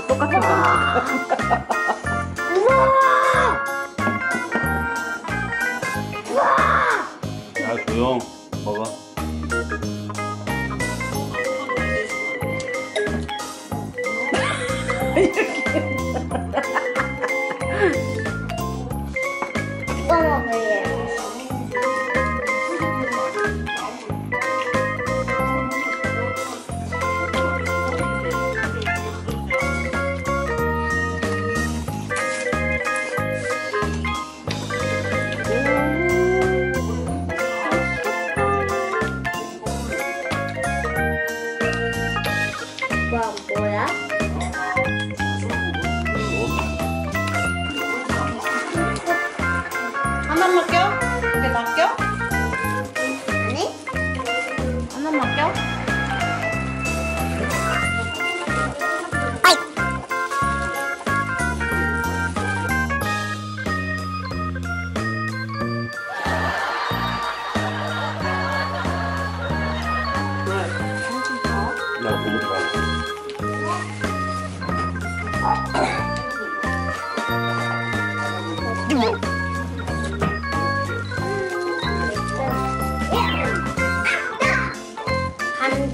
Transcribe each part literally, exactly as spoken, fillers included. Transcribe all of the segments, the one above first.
또 똑같은 거. 아, 조용. 먹어. 이거 먹을래. 와, 뭐야? 하나만 껴? 이렇게 다 껴? 아니? 하나만 껴? 나 고기 좋아. 감자.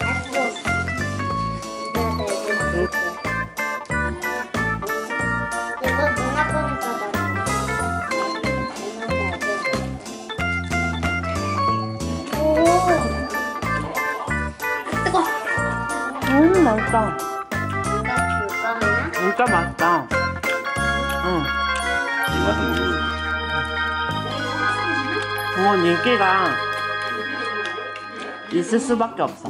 이거 누나 거니까 오. 뜨거. 음, 맛있다. 누가 줄까 하나? 진짜 맛있다. 응. 이 맛은 모르겠네. 부은 인기가 있을 수밖에 없어.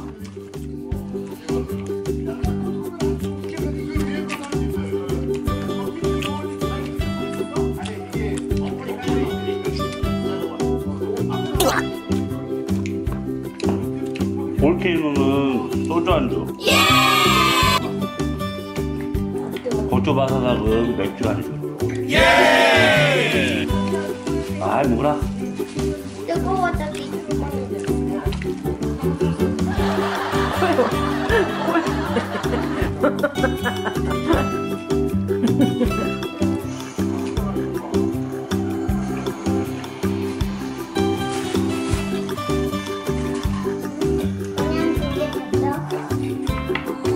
볼케이노는 소주 안주. 고추 바사삭은 맥주 안주. 예! 아이, 뭐라. 뜨거워 저기. 그냥 두개 줬어.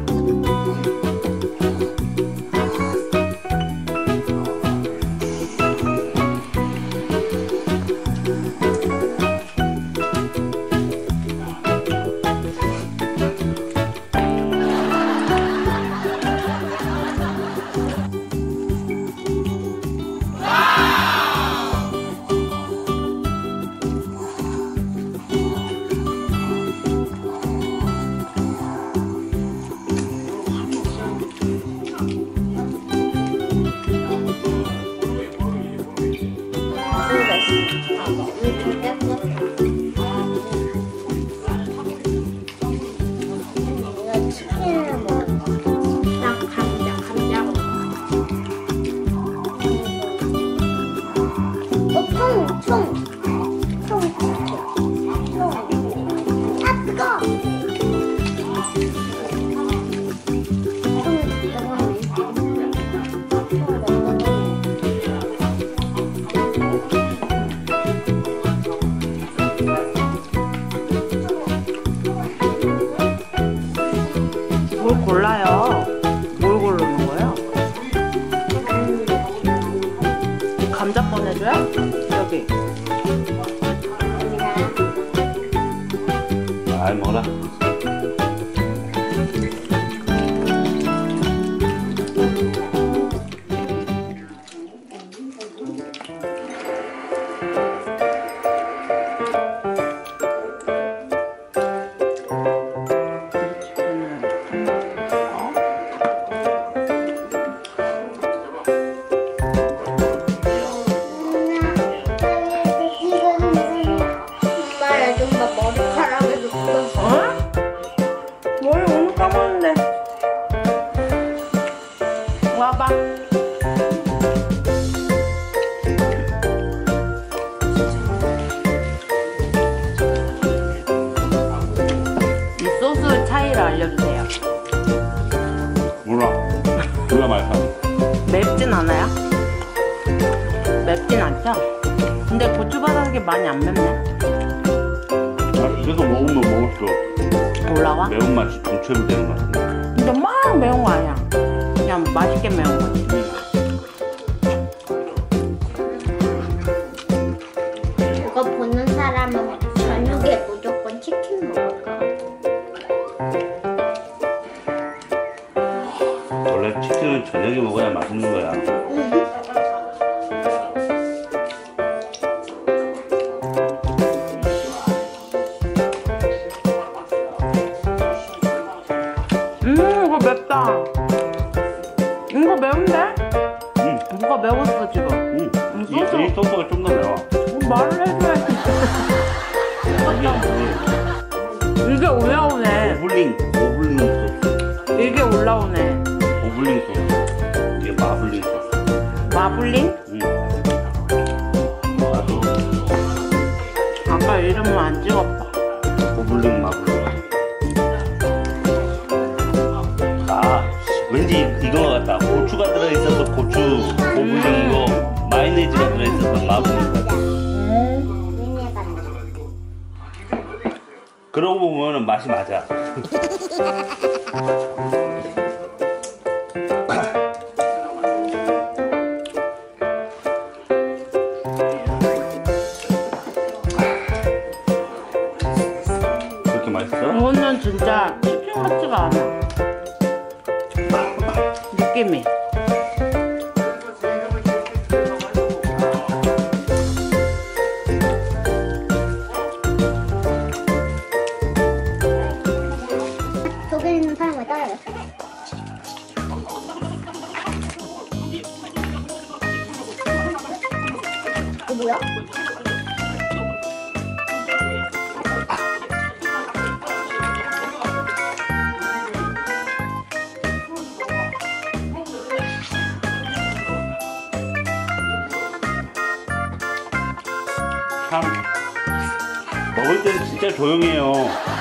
뭘 골라요? 뭘 고르는 거예요? 감자 꺼내줘요? 여기. 아이, 먹어라. 엄마, 아줌마 머리카락에 놓고. 어? 맞아. 근데 고추바삭이 많이 안 맵네. 아, 계속 먹으면 먹을수록 올라와? 매운맛이 중첩이 되는 것 같은데. 근데 막 매운 거 아니야. 그냥 맛있게 매운 거지. 이거 보는 사람은 저녁에 무조건 치킨 먹을 것 같아. 원래 치킨은 저녁에 먹어야 맛있는 거야. 음, 이거 맵다. 이거 매운데? 응. 뭐가 매웠어, 지금? 응. 음, 이, 소스. 이 소스가 좀 더 매워. 뭐 말을 해줘야지. 이게 이게 올라오네. 오블링, 오블링 소스. 이게 올라오네. 오블링 소스. 이게 마블링 소스. 마블링? 응. 나도 아까 이름은 안 찍었다. 오블링 마블링. 아, 왠지 이거 같다. 고추가 들어있어서 고추 오블링이고 마요네즈가 들어있어서 마블링 같다. 그러고 보면 맛이 맞아. 그렇게 맛있어? 이거는 진짜 치킨 같지가 않아. 느낌이. 속에 있는 사람을 따라요. 이거 뭐야? 참 먹을 때는 진짜 조용해요.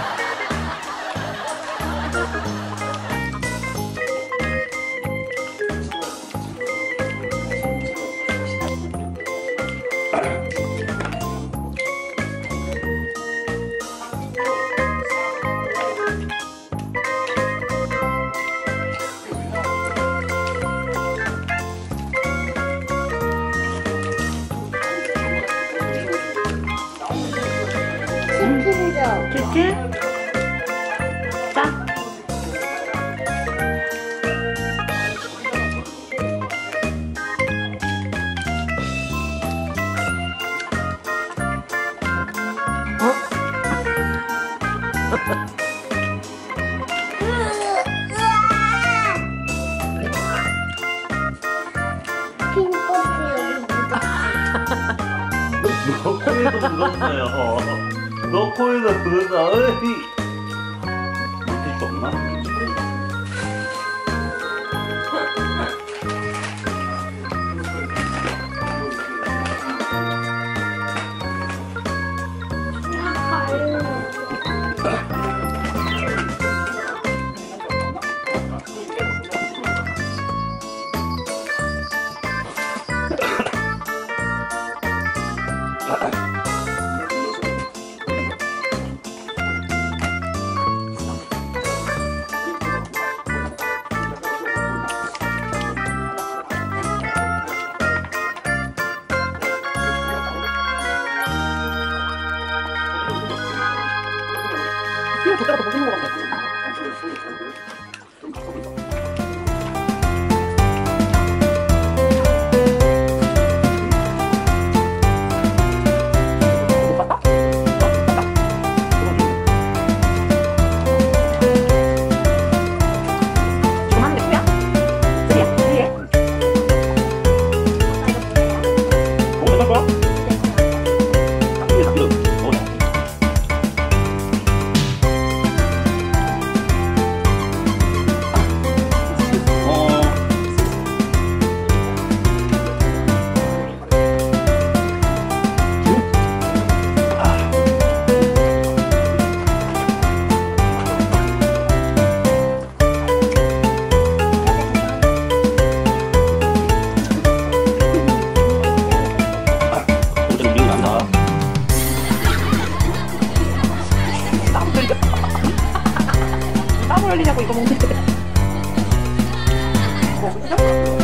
치킨이죠. 치킨? 딱. 치킨 껍질 너 코에도 묻었어요. 너 코에도 묻었어. 어이. 티슈 없나? 이거 젓가락 더 멋있는 것 같아. 땀을 흘리냐고 이거 먹는데. 먹었죠?